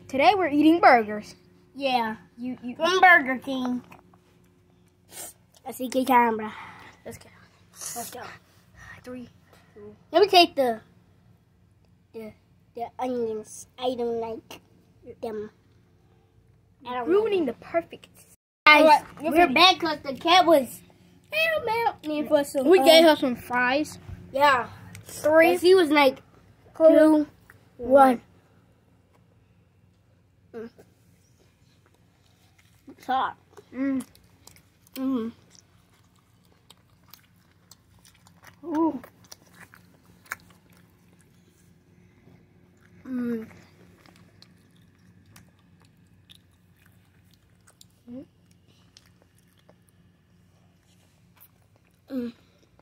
Today we're eating burgers. Yeah. You From Burger King. Así que camera. Let's go. Let's go. 3, 2. Let me take the onions. I don't like them. I don't Ruining the perfect. Guys, Alright, we're back because the cat was need for some. We gave her some fries. Yeah. 3. He was like 2, 1. It's hot. Mm. Mm. Ooh. Mm. Mm.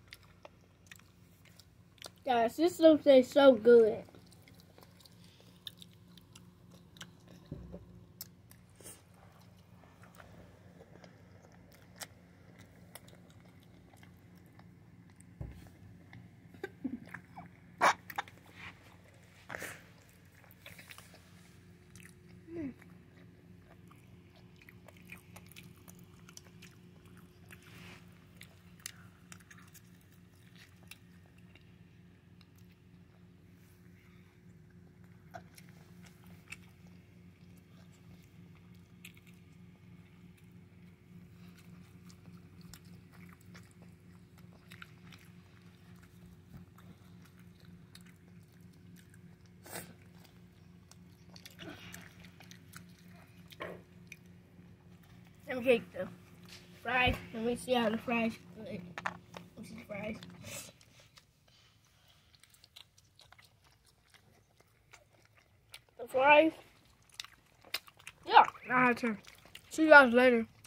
Guys, this looks like so good. Let me take the fries. Let me see how the fries good. This is fries. The fries. Yeah, I had to. See you guys later.